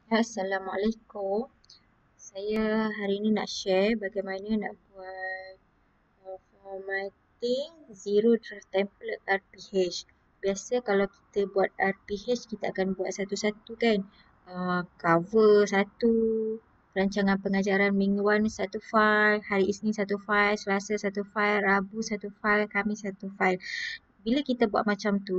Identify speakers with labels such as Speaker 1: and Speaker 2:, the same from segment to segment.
Speaker 1: Assalamualaikum. Saya hari ini nak share bagaimana nak buat formatting Zero Draft Template RPH. Biasa kalau kita buat RPH, kita akan buat satu-satu kan. Cover satu, rancangan pengajaran mingguan satu file, hari Isnin satu file, Selasa satu file, Rabu satu file, Khamis satu file. Bila kita buat macam tu,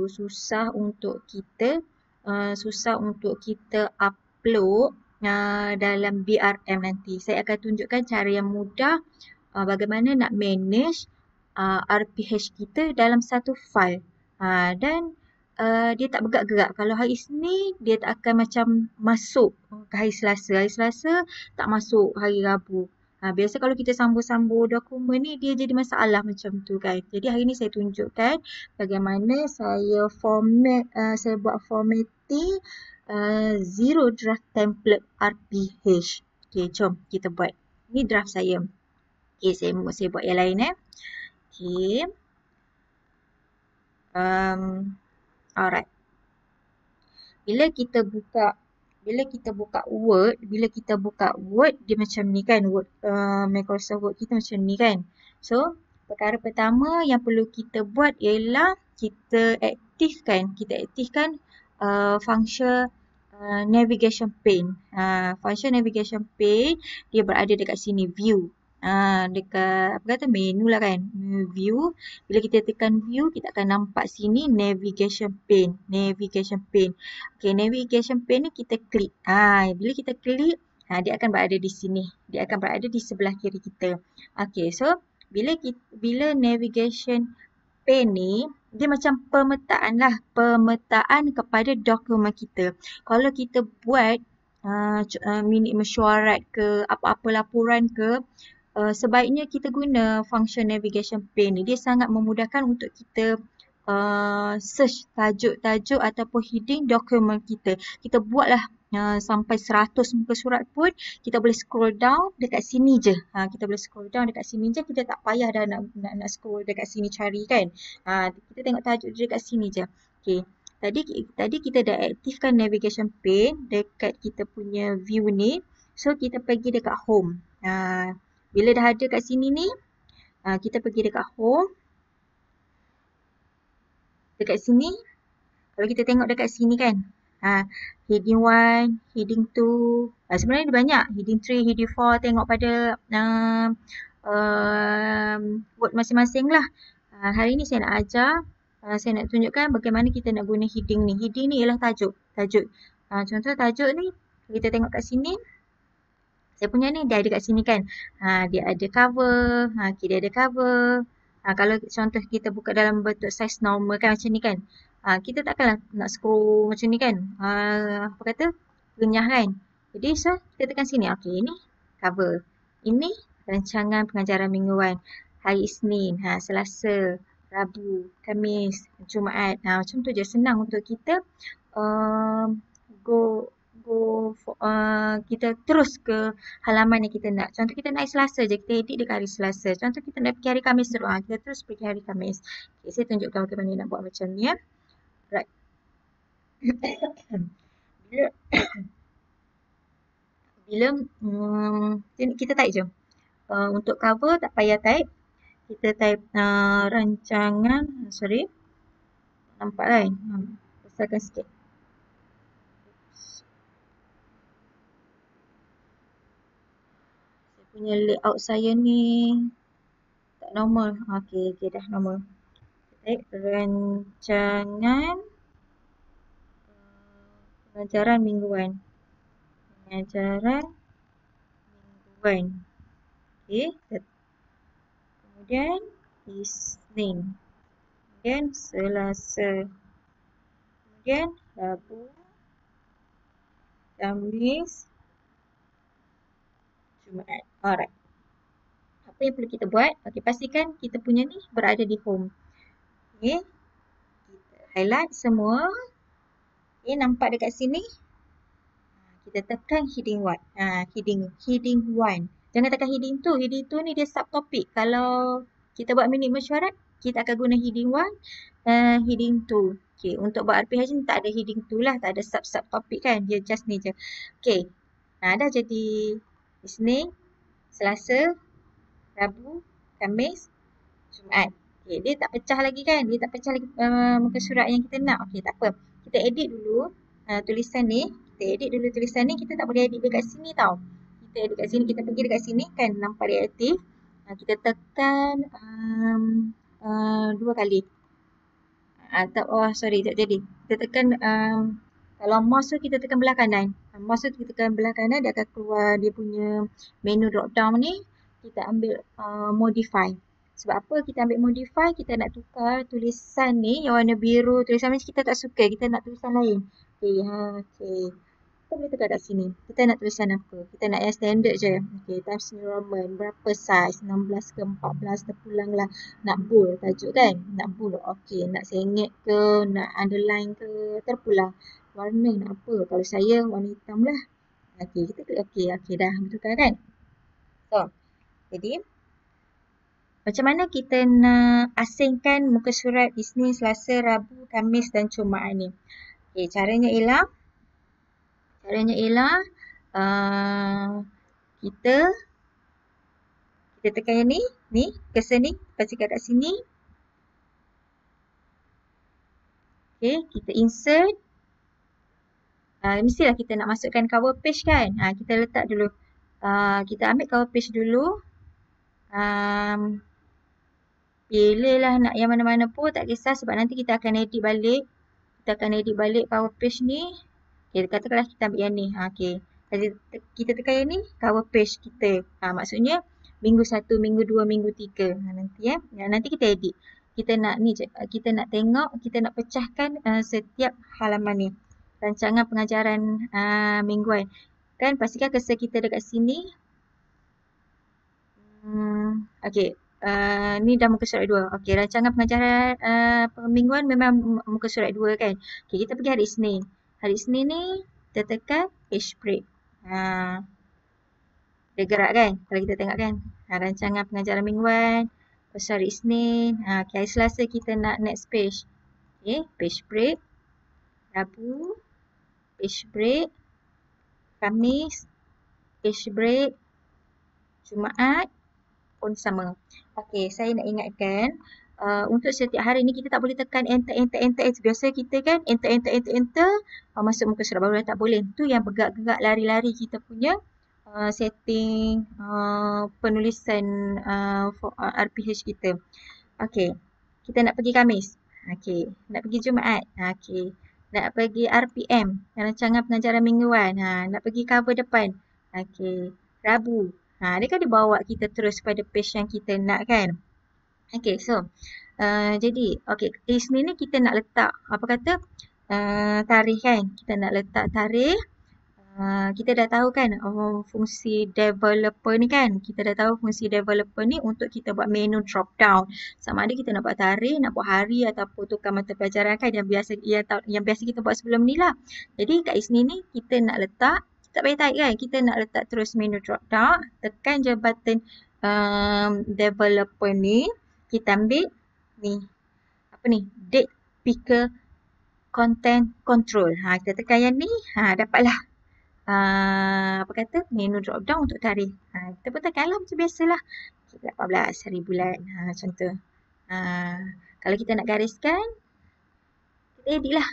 Speaker 1: susah untuk kita upload dalam BRM nanti. Saya akan tunjukkan cara yang mudah bagaimana nak manage RPH kita dalam satu file. Dan dia tak bergerak-gerak. Kalau hari Isnin, dia tak akan macam masuk ke hari Selasa. Hari Selasa tak masuk hari Rabu. Biasa kalau kita sambung-sambung dokumen ni, dia jadi masalah macam tu kan. Jadi hari ni saya tunjukkan bagaimana saya buat formatting Zero Draft Template RPH. Okay, jom kita buat. Ni draft saya. Okay, saya buat yang lain Okay. Alright. Bila kita buka Word, dia macam ni kan. Microsoft Word kita macam ni kan. So, perkara pertama yang perlu kita buat ialah kita aktifkan function navigation pane. Function navigation pane dia berada dekat sini view. Dekat menu lah kan, view. Bila kita tekan view, kita akan nampak sini navigation pane. Okay, navigation pane ni kita klik. Bila kita klik, dia akan berada di sini. Dia akan berada di sebelah kiri kita. Okay, so bila navigation pane ni, dia macam pemetaan kepada dokumen kita. Kalau kita buat minit mesyuarat ke, apa-apa laporan ke, sebaiknya kita guna function navigation pane ni. Dia sangat memudahkan untuk kita search tajuk-tajuk ataupun heading dokumen kita. Kita buatlah sampai 100 muka surat pun, kita boleh scroll down dekat sini je. Kita tak payah dah nak scroll dekat sini cari kan. Kita tengok tajuk dekat sini je. Okay. Tadi kita dah aktifkan navigation pane dekat kita punya view ni. So kita pergi dekat home. Bila dah ada kat sini ni, kita pergi dekat home. Dekat sini, kalau kita tengok dekat sini kan, heading 1, heading 2, sebenarnya dia banyak. Heading 3, heading 4, tengok pada word masing-masing lah. Hari ni saya nak ajar, saya nak tunjukkan bagaimana kita nak guna heading ni. Heading ni ialah tajuk. Contoh tajuk ni, kita tengok kat sini. Saya punya ni dia ada kat sini kan. Dia ada cover. Dia ada cover. Kalau contoh kita buka dalam bentuk size normal kan macam ni kan. Kita takkanlah nak scroll macam ni kan. Renyah kan. Jadi so kita tekan sini. Okey, ini cover. Ini rancangan pengajaran mingguan. Hari Isnin, Selasa, Rabu, Khamis, Jumaat. Macam tu je, senang untuk kita kita terus ke halaman yang kita nak. Contoh kita nak hari Selasa je, kita edit dekat hari Selasa. Contoh kita nak pergi hari Khamis terus, kita terus pergi hari Khamis. Okay, saya tunjukkan bagaimana nak buat macam ni Right. Bila kita type je. Untuk cover tak payah type. Kita type rancangan, nampak kan? Besarkan sikit. Punya layout saya ni tak normal. Okey, dah normal. Baik, rancangan pengajaran mingguan. Okey, kemudian Isnin. Kemudian Selasa. Kemudian Rabu. Khamis. Jumaat. Alright. Apa yang perlu kita buat? Okey, pastikan kita punya ni berada di home. Okey. Kita highlight semua. Okey, nampak dekat sini. Kita tekan heading 1. Heading 1. Jangan tekan heading 2. Heading 2 ni dia subtopik. Kalau kita buat minit mesyuarat, kita akan guna heading 1, heading 2. Okay, untuk buat RPH ni tak ada heading tu lah, tak ada sub-sub topik kan. Dia just ni je. Okay, dah jadi Isnin, Selasa, Rabu, Khamis, Jumaat. Okay, dia tak pecah lagi kan. Dia tak pecah lagi muka surat yang kita nak. Okay, tak apa. Kita edit dulu tulisan ni. Kita edit dulu tulisan ni. Kita tak boleh edit dekat sini tau. Kita edit kat sini. Kita pergi dekat sini kan. Nampak dia aktif. Kita tekan 2 kali. Oh, sorry. Tak jadi. Kita tekan kalau mouse tu kita tekan belah kanan. Mouse tu kita tekan belah kanan. Dia akan keluar dia punya menu drop down ni. Kita ambil modify. Sebab apa kita ambil modify, kita nak tukar tulisan ni yang warna biru, tulisan ni kita tak suka, kita nak tulisan lain. Okay, okay. Kita boleh tukar kat sini. Kita nak tulisan apa? Kita nak yang standard je. Okay, Times New Roman, berapa saiz? 16 ke 14, terpulang lah. Nak bold tajuk kan? Nak bold, okay. Nak sengit ke, nak underline ke, terpulang. Warna nak apa? Kalau saya warna hitam lah. Okay, kita klik okay. Okay, dah bertukar kan? So, jadi macam mana kita nak asingkan muka surat Isnin, Selasa, Rabu, Khamis dan Jumaat ni? Okay, caranya ialah kita tekan yang ni, cursor ni, lepas tekan kat sini. Okay, kita insert. Mestilah kita nak masukkan cover page kan? Kita letak dulu. Kita ambil cover page dulu. Pilihlah nak yang mana-mana pun, tak kisah sebab nanti kita akan edit balik. Kita akan edit balik cover page ni. Okay, katakanlah kita ambil yang ni. Okay. Kita tekan yang ni, cover page kita. Maksudnya, minggu 1, minggu 2, minggu 3. Nanti nanti kita edit. Kita nak ni je. Kita nak tengok, kita nak pecahkan setiap halaman ni. Rancangan pengajaran mingguan. Kan, pastikan cursor kita dekat sini. Okay. Ni dah muka surat 2. Okey, rancangan pengajaran mingguan memang muka surat 2 kan. Okey, kita pergi hari Isnin. Hari Isnin ni kita tekan page break. Dia gerak kan? Kalau kita tengok kan. Rancangan pengajaran mingguan. Lepas hari Isnin. Okay, hari Selasa kita nak next page. Okey, page break. Rabu, page break. Khamis, page break. Jumaat pun sama. Okey, saya nak ingatkan untuk setiap hari ni kita tak boleh tekan enter. Biasa kita kan enter masuk muka surat baru, tak boleh. Tu yang bergerak-gerak lari-lari kita punya setting penulisan RPH kita. Okey, kita nak pergi Khamis. Okey, nak pergi Jumaat. Okey, nak pergi RPM, rancangan pengajaran mingguan. Nak pergi cover depan. Okey, Rabu. Dia kan dia bawa kita terus pada page yang kita nak kan. Okay, so jadi Isnin ni kita nak letak apa kata tarikh kan. Kita nak letak tarikh. Kita dah tahu kan fungsi developer ni kan. Kita dah tahu fungsi developer ni untuk kita buat menu drop down. Sama ada kita nak buat tarikh, nak buat hari ataupun tukar mata pelajaran kan yang biasa kita buat sebelum ni lah. Jadi kat Isnin ni kita nak letak, tak payah tarik kan, kita nak letak terus menu drop down, tekan je button developer ni, kita ambil ni, apa ni, date picker content control. Kita tekan yang ni, dapatlah apa kata, menu drop down untuk tarikh. Kita pun tekanlah macam biasalah. 14 hari bulan, macam tu. Kalau kita nak gariskan, kita edit lah.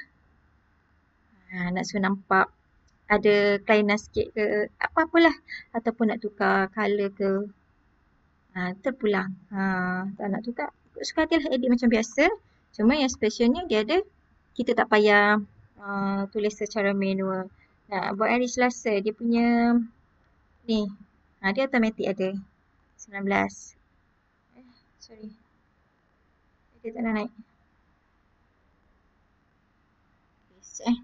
Speaker 1: Nak suruh nampak ada kelainan sikit ke, apa-apalah. Ataupun nak tukar colour ke, terpulang. Tak nak tukar, suka hatilah edit macam biasa. Cuma yang specialnya dia ada, kita tak payah tulis secara manual. Buat hari Selasa, dia punya ni, dia automatik ada 19. Sorry. Dia tak nak naik. Sekejap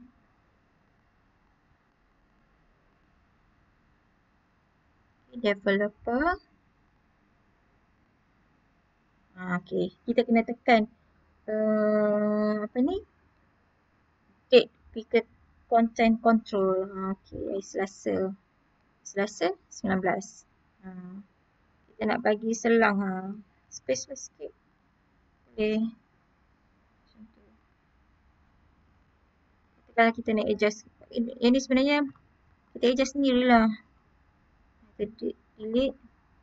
Speaker 1: developer. Okay, kita kena tekan apa ni? Date picker content control. Okay, Selasa 19. Kita nak bagi selang space sikit. Okay. Macam tu. Kalau kita nak adjust. Yang ni sebenarnya kita adjust sendirilah. Kita delete.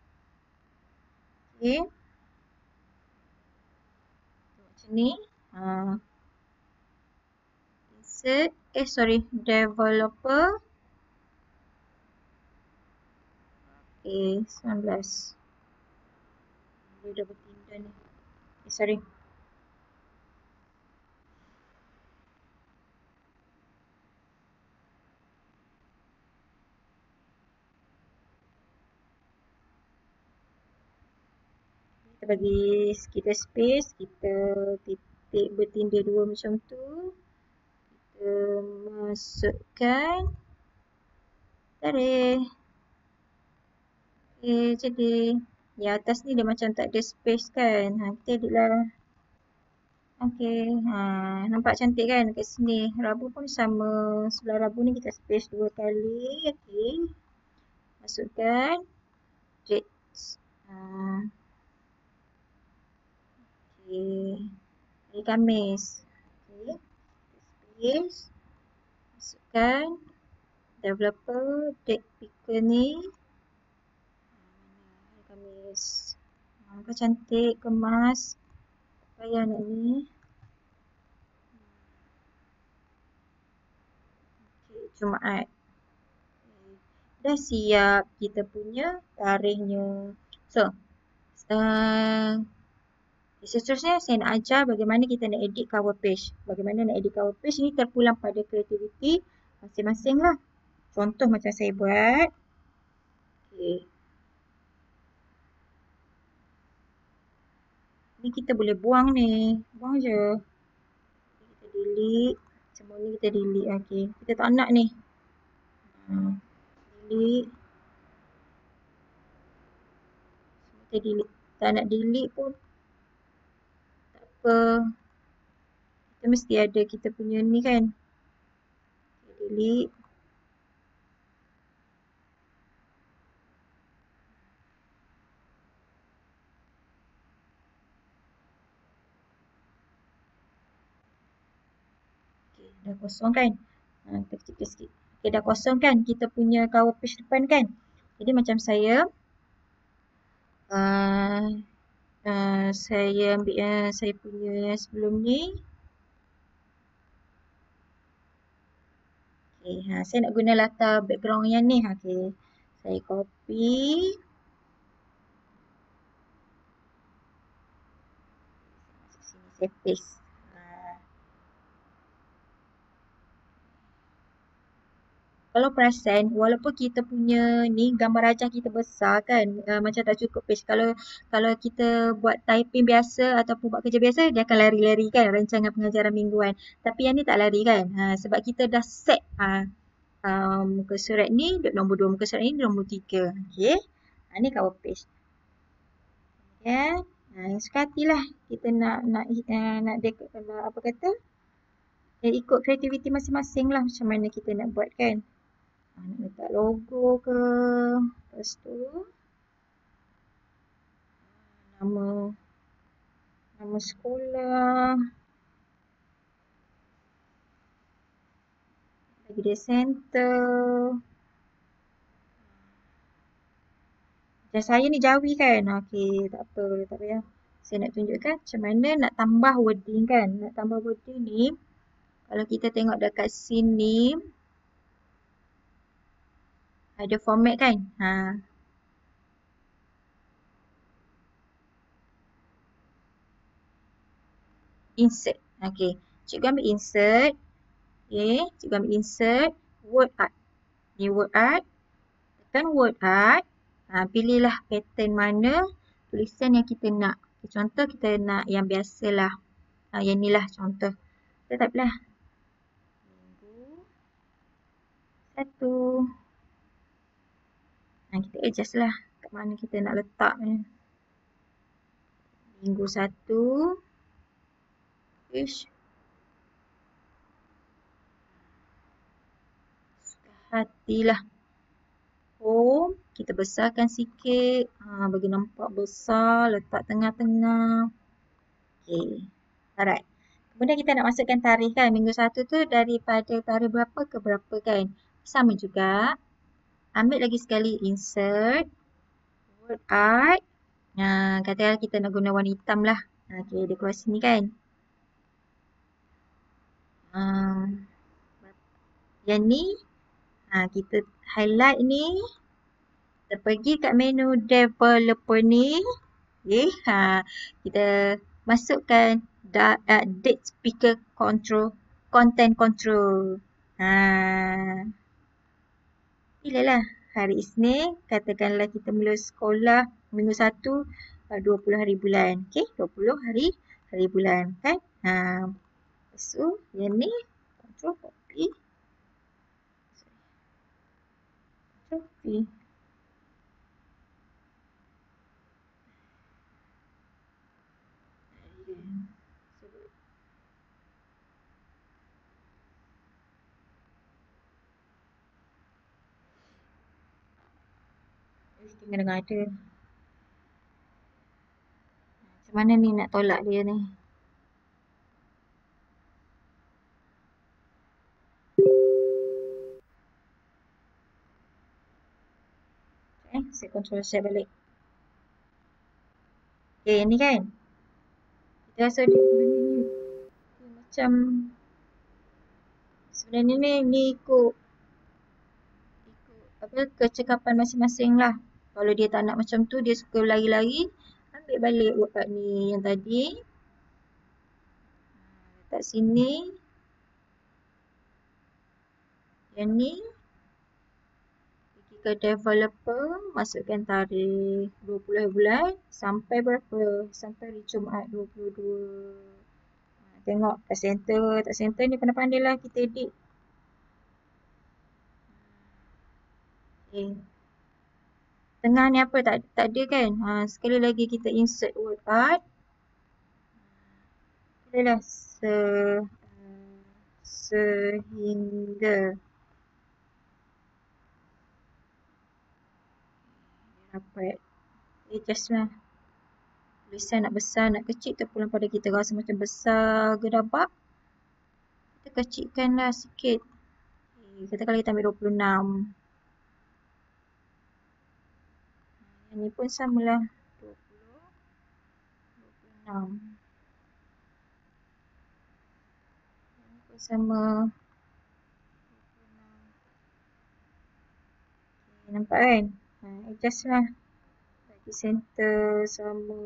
Speaker 1: Okay. Macam ni. Insert. Developer. Okay, 19. Dia dah bertindak ni. Sorry. Kita bagi kita space, kita titik bertindak dua macam tu. Kita masukkan. Tarik. Okay, jadi di atas ni dia macam tak ada space kan. Kita edit lah. Okay, nampak cantik kan kat sini. Rabu pun sama. Sebelah rabu ni kita space 2 kali. Okay. Masukkan. Drag. Okay. Hari Khamis. Okay. Space. Masukkan. Developer. Drag picker ni. Hari Khamis. Nampak cantik. Kemas. Payah nak ni. Okay. Jumaat. Dah siap kita punya tarikhnya. So, seterusnya saya nak ajar bagaimana kita nak edit cover page. Bagaimana nak edit cover page ni terpulang pada kreativiti masing-masing lah. Contoh macam saya buat. Okay. Ni kita boleh buang ni. Buang je. Kita delete. Semua ni kita delete. Okay. Kita tak nak ni. Delete. Semua kita delete. Tak nak delete pun tak apa. Kita mesti ada kita punya ni kan. Okay, delete. Okay, dah kosong kan. Kita kecil sikit. Okay, dah kosong kan kita punya cover page depan kan. Jadi macam saya ambil saya punya yang sebelum ni. Okay, saya nak guna latar background yang ni. Okay, saya copy. Masuk sini, saya paste. Kalau perasan, walaupun kita punya ni gambar rajah kita besar kan, macam tak cukup page. Kalau kita buat typing biasa ataupun buat kerja biasa, dia akan lari-lari kan rancangan pengajaran mingguan. Tapi yang ni tak lari kan, sebab kita dah set muka surat ni nombor 2, muka surat ni nombor 3. Okay, ni cover page. Okay, yang suka hatilah kita nak apa kata, ikut kreativiti masing-masing lah macam mana kita nak buat kan. Nak letak logo ke. Lepas tu nama sekolah. Bagi dia center. Macam saya ni Jawi kan. Okey, tak apa, tak payah. Saya nak tunjukkan macam mana nak tambah wording kan. Nak tambah wording ni, kalau kita tengok dekat sini, ada format kan. Insert. Okay. Cikgu ambil insert. Okay. Cikgu ambil insert. Word art. Ni word art. Tekan word art. Pilihlah pattern mana tulisan yang kita nak. Contoh kita nak yang biasalah. Yang ni lah contoh. Kita type lah. Minggu 1. Kita adjust lah kat mana kita nak letak ni. Minggu 1. Suka hatilah. Home. Kita besarkan sikit. Bagi nampak besar. Letak tengah-tengah. Okay. Alright. Kemudian kita nak masukkan tarikh kan. Minggu 1 tu daripada tarikh berapa ke berapa kan. Sama juga. Ambil lagi sekali insert. Word art. Katakanlah kita nak guna warna hitam lah. Okay, dia keluar sini kan. Yang ni. Kita highlight ni. Kita pergi kat menu developer ni. Okay. Kita masukkan date speaker control. Content control. Pilih lah hari Isnin, katakanlah kita mula sekolah minggu 1, 20 hari bulan. Okay, 20 hari bulan kan. Lepas tu, yang ni, control copy. Tengah dengar ada. Macam mana ni nak tolak dia ni? Saya control share balik. Okay, ni kan. Kita rasa dia ni macam sebenarnya ni ikut apa kecekapan masing-masing lah. Kalau dia tak nak macam tu, dia suka lari-lari, ambil balik word ni yang tadi. Letak sini. Yang ni. Pergi ke developer, masukkan tarikh 20 bulan sampai berapa? Sampai hari Jumaat 22. Tengok tak center, tak center ni pandai-pandai lah kita edit. Okay. Tengah ni apa? Tak ada kan? Sekali lagi kita insert word art. Adalah sehingga. Dapat. Adjust lah. Tulisan nak besar, nak kecil terpulang pada kita rasa macam besar gedabak. Kita kecilkan lah sikit. Katakanlah kita ambil 26. Yang ni pun samalah. 26. Yang ni pun sama. 26. Nampak kan? Adjust lah. Bagi center sama.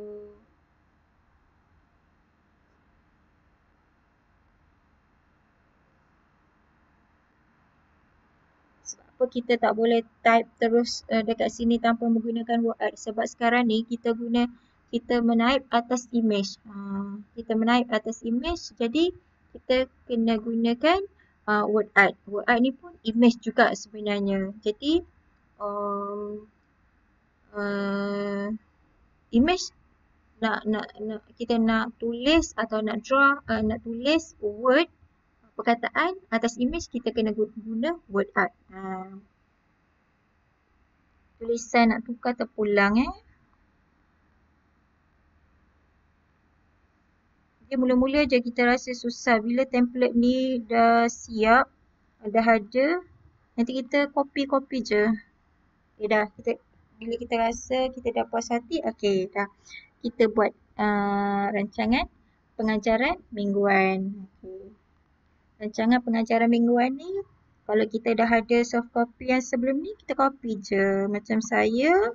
Speaker 1: Sebab apa kita tak boleh type terus dekat sini tanpa menggunakan word art? Sebab sekarang ni kita menaip atas image. Kita menaip atas image, jadi kita kena gunakan word art. Word art ni pun image juga sebenarnya. Jadi image kita nak tulis atau nak draw, nak tulis word perkataan atas image, kita kena guna word art. Tulisan nak tukar terpulang Dia mula-mula je kita rasa susah. Bila template ni dah siap, dah ada, nanti kita copy je. Okay, dah. Bila kita rasa kita dah puas hati, okay, dah. Kita buat rancangan pengajaran mingguan. Okay. Rancangan pengajaran mingguan ni, kalau kita dah ada soft copy yang sebelum ni, kita copy je. Macam saya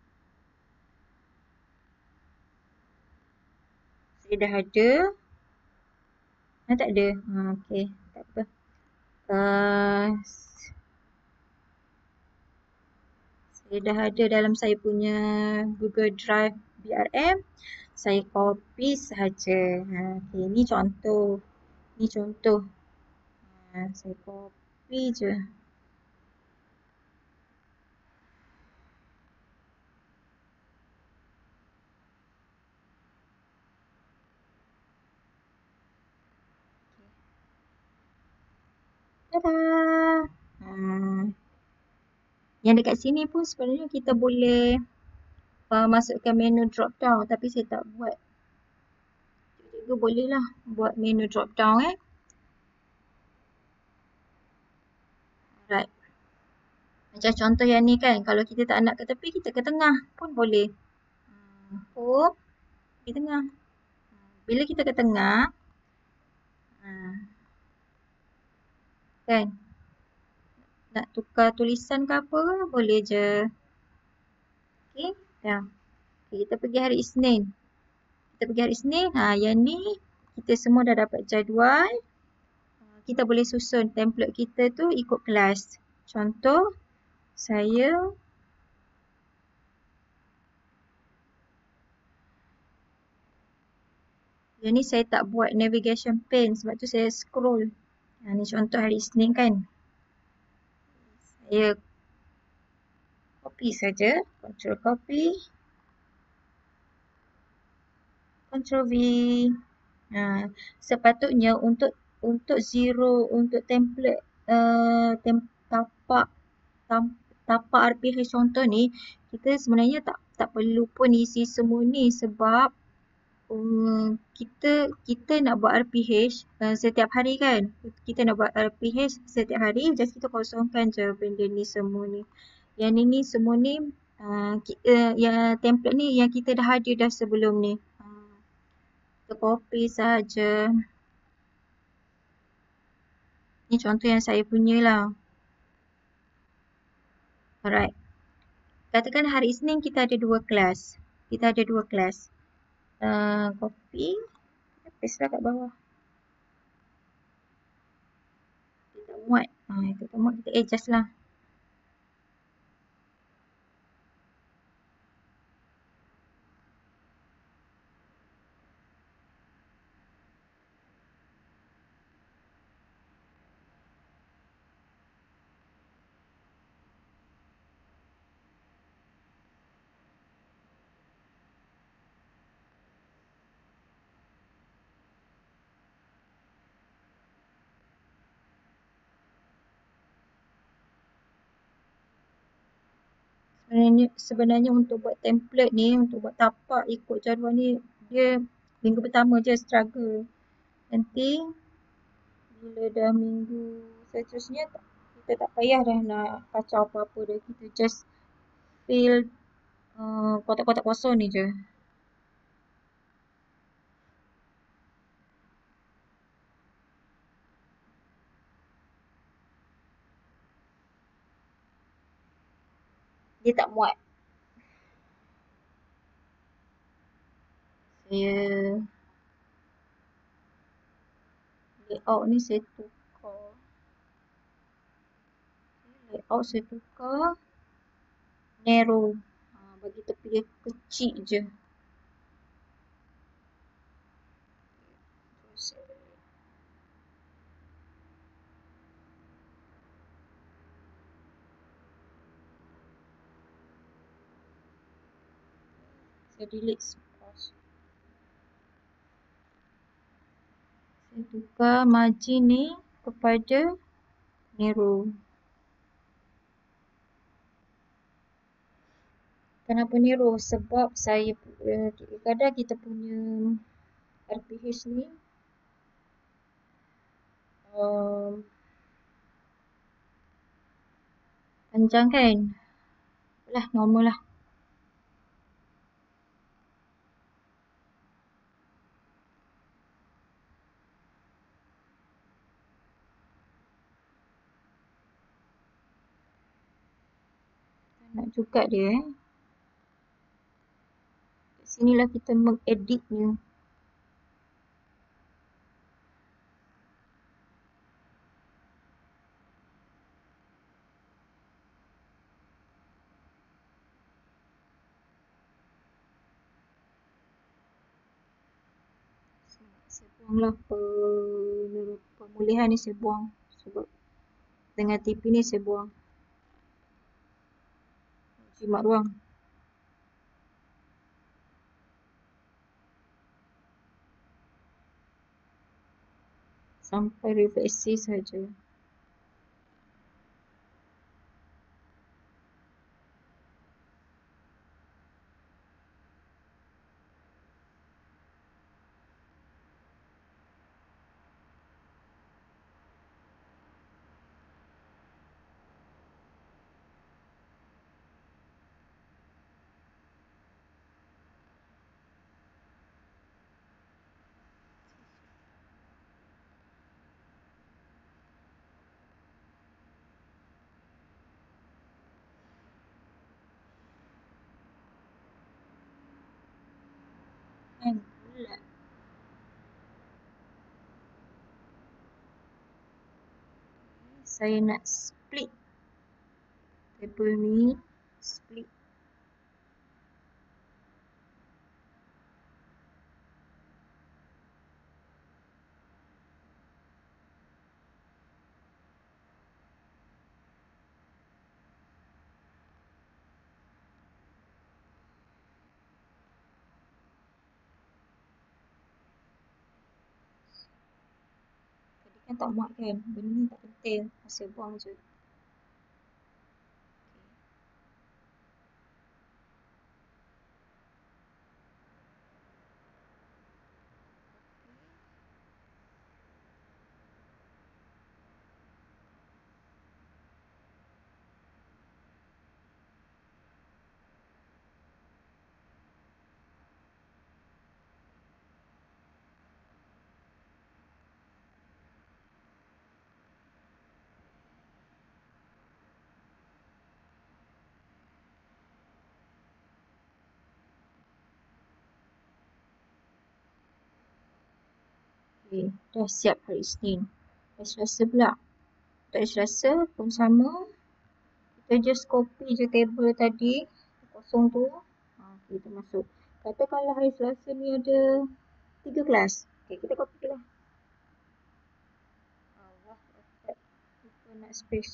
Speaker 1: dah ada. Tak ada. Okay, tak apa. Saya dah ada dalam saya punya Google Drive BRM. Saya copy sahaja. Okay, ni contoh. Saya copy je. Tada! Yang dekat sini pun sebenarnya kita boleh masukkan menu drop down, tapi saya tak buat. juga boleh lah buat menu drop down Alright. Macam contoh yang ni kan, kalau kita tak nak ke tepi, kita ke tengah pun boleh. Home, di tengah. Bila kita ke tengah, kan, nak tukar tulisan ke apa, boleh je. Okay, dah. Okay, kita pergi hari Isnin. Yang ni, kita semua dah dapat jadual. Kita boleh susun template kita tu ikut kelas. Contoh, yang ni saya tak buat navigation pane sebab tu saya scroll. Ni contoh hari Isnin kan. Saya copy saja, control copy, control V. Sepatutnya untuk zero, untuk template tapak RPH contoh ni, kita sebenarnya tak perlu pun isi semua ni sebab kita nak buat RPH setiap hari kan. Kita nak buat RPH setiap hari, just kita kosongkan je benda ni semua ni. Yang ni semua ni, yang template ni yang kita dah ada dah sebelum ni. Kita copy saja. Ni contoh yang saya punya lah. Alright. Katakan hari Isnin kita ada 2 kelas. Copy. Paste lah kat bawah. Kita muat. Kita adjust lah. Sebenarnya untuk buat template ni, untuk buat tapak ikut jadual ni, dia minggu pertama je struggle. Nanti bila dah minggu seterusnya, kita tak payah dah nak kacau apa-apa dah. Kita just fill kotak-kotak kosong ni je. Dia tak muat. Layout ni saya tukar. Narrow. Bagi tepi dia kecil je. Saya delete semua. Saya tukar margin ni kepada narrow. Kenapa narrow? Sebab saya kadang kita punya RPH ni panjang kan? Lah, normal lah. Nak juga dia Kat sinilah kita mengeditnya. Saya buanglah pemulihan ni, saya buang sebab dengan TP ni saya buang. Jimat ruang. Sampai reversi saja. Kan bulat. Saya nak split table ni. Split. Tadi kan tak muat kan. Benda ni tak penting. Hasil buang je. Okay. Dah siap hari Isnin. Hari Selasa pula. Untuk hari Selasa pun sama. Kita just copy je table tadi. Kosong tu. Kita masuk. Kata kalau hari Selasa ni ada 3 kelas. Okay, kita copy je lah. Allah, kita nak space.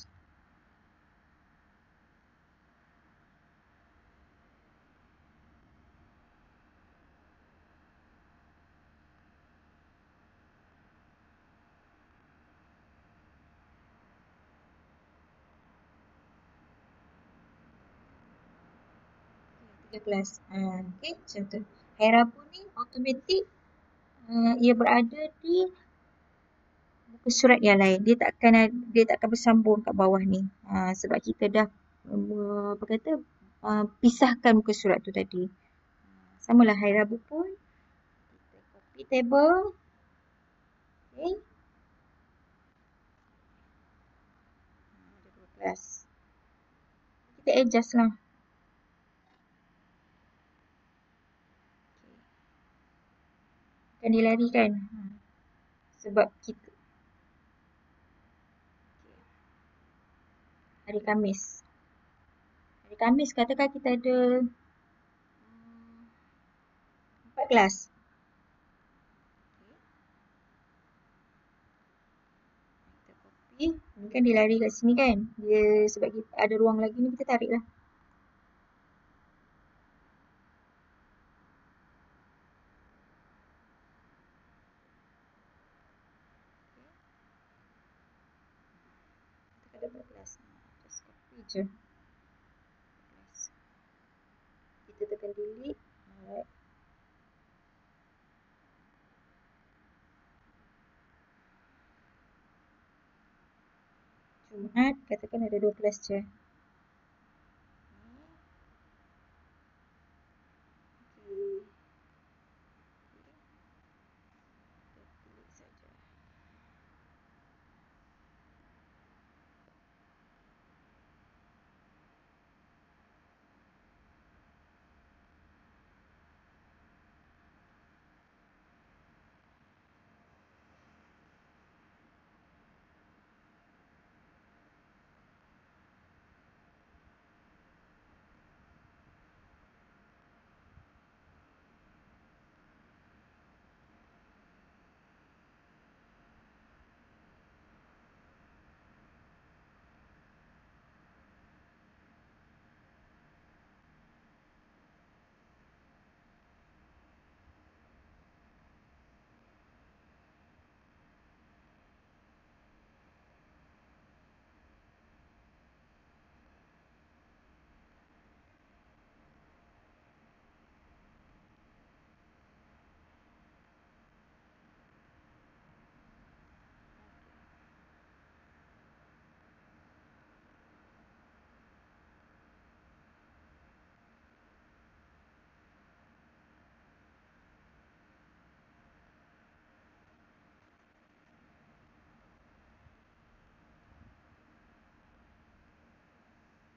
Speaker 1: Kelas. Okay, macam tu. Hari Rabu ni automatik ia berada di muka surat yang lain. Dia tak akan bersambung kat bawah ni. Sebab kita dah apa kata pisahkan muka surat tu tadi. Samalah hari Rabu pun kita copy table. Okay. Ada 2 kelas. Kita adjust lah. Akan dilarikan. Sebab kita hari Khamis. Hari Khamis katakan kita ada 4 kelas. Kita copy. Ni kan dia lari kat sini kan. Dia sebab kita ada ruang lagi ni kita tarik lah. Kita ada 4 kelas. Just copy je. Kita tekan delete. Alright. Jumaat katakan ada 2 kelas je.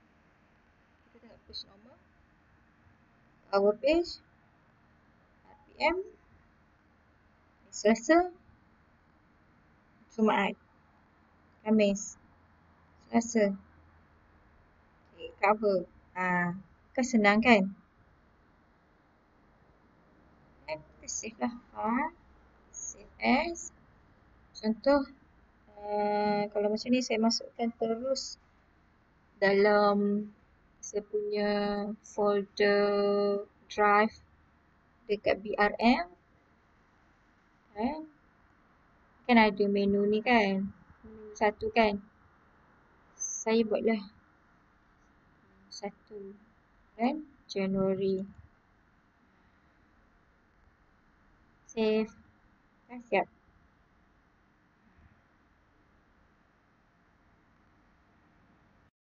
Speaker 1: Kita tengok page normal. Our page. PM, Selasa, Jumaat, Khamis, Selasa. Okay, cover. Kan senang kan? Dan kita save lah. Save as. Contoh, kalau macam ni saya masukkan terus dalam saya punya folder drive dekat BRM. Kan ada menu ni kan. Menu satu kan. Saya buatlah satu kan. Januari. Save. Siap.